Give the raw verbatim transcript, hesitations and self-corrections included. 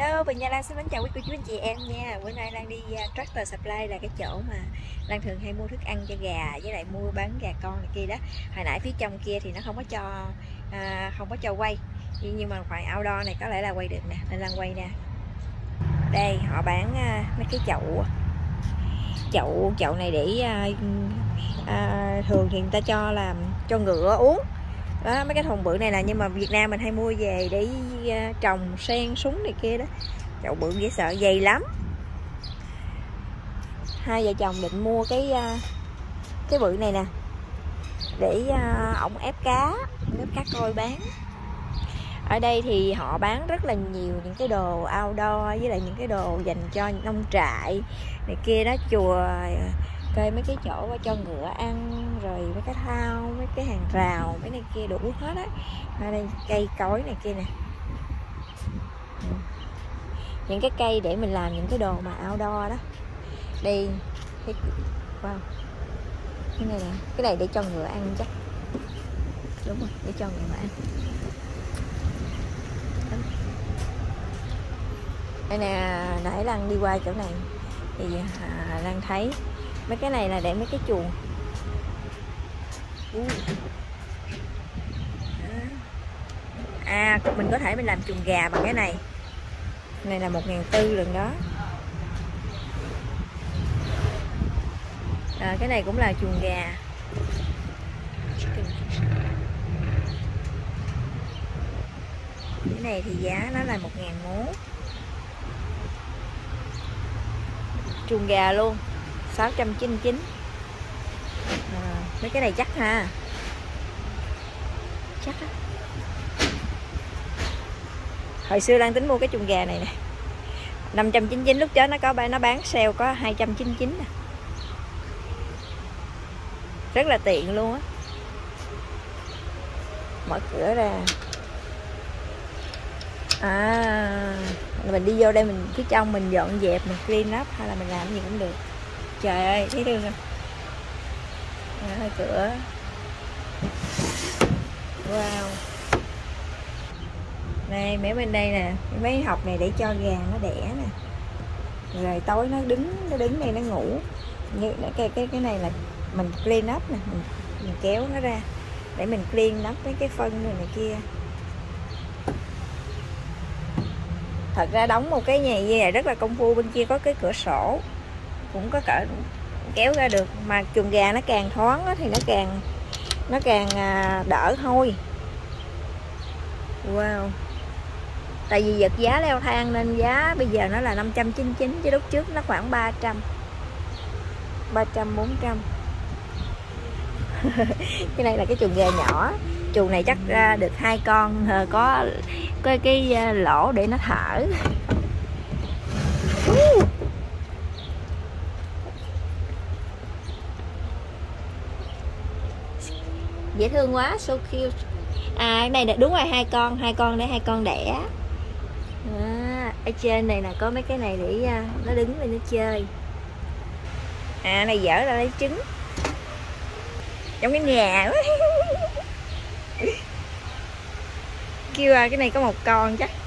Hello, Bình Nha Lan xin mến chào quý cô chú anh chị em nha. Bữa nay Lan đi uh, Tractor Supply là cái chỗ mà Lan thường hay mua thức ăn cho gà với lại mua bán gà con này kia đó. Hồi nãy phía trong kia thì nó không có cho uh, không có cho quay, nhưng mà khoảng outdoor này có lẽ là quay được nè, nên Lan quay nè. Đây họ bán uh, mấy cái chậu chậu chậu này để uh, uh, thường thì người ta cho làm cho ngựa uống. Đó, mấy cái thùng bự này nè, nhưng mà Việt Nam mình hay mua về để uh, trồng sen súng này kia đó. Chậu bự dễ sợ, dày lắm. Hai vợ chồng định mua cái uh, cái bự này nè để uh, ổng ép cá ép cá coi bán. Ở đây thì họ bán rất là nhiều những cái đồ outdoor với lại những cái đồ dành cho nông trại này kia đó, chùa cây mấy cái chỗ cho ngựa ăn, rồi mấy cái thao, mấy cái hàng rào, mấy này kia đủ hết á. Ở đây cây cối này kia nè, những cái cây để mình làm những cái đồ mà outdoor đó. Đây cái wow, cái này nè, cái này để cho ngựa ăn chắc, đúng rồi, để cho ngựa ăn. Đây nè, nãy Lan đi qua chỗ này thì à, Lan thấy mấy cái này là để mấy cái chuồng. À, mình có thể mình làm chuồng gà bằng cái này. Này là một ngàn tư lần đó. À, cái này cũng là chuồng gà. Cái này thì giá nó là một ngàn mốt. Chuồng gà luôn sáu trăm chín mươi chín. À, mấy cái này chắc ha, chắc á. Hồi xưa Lan tính mua cái chuồng gà này nè, năm trăm chín mươi chín, lúc trước nó có nó bán sale có hai trăm chín mươi chín nè. Rất là tiện luôn á. Mở cửa ra. À, mình đi vô đây, mình phía trong mình dọn dẹp, mình clean up hay là mình làm gì cũng được. Trời ơi, thấy thương không? À, cửa. Wow. Đây, mấy bên đây nè, mấy hộc này để cho gà nó đẻ nè. Rồi tối nó đứng, nó đứng đây nó ngủ. Như cái cái cái này là mình clean up nè, mình, mình kéo nó ra để mình clean up mấy cái phân rồi này kia. Thật ra đóng một cái nhà như này rất là công phu. Bên kia có cái cửa sổ cũng có cỡ kéo ra được, mà chuồng gà nó càng thoáng thì nó càng nó càng đỡ hôi. Wow. Tại vì vật giá leo thang nên giá bây giờ nó là năm trăm chín mươi chín, chứ lúc trước nó khoảng ba trăm, ba trăm bốn trăm. Cái này là cái chuồng gà nhỏ. Chuồng này chắc ra được hai con, có cái cái lỗ để nó thở. Dễ thương quá, so cute. À, cái này là đúng rồi, hai con, hai con để hai con đẻ. À, ở trên này là có mấy cái này để nó đứng lên nó chơi. À, này dở ra lấy trứng. Trong cái nhà quá. Kêu à, cái này có một con chắc.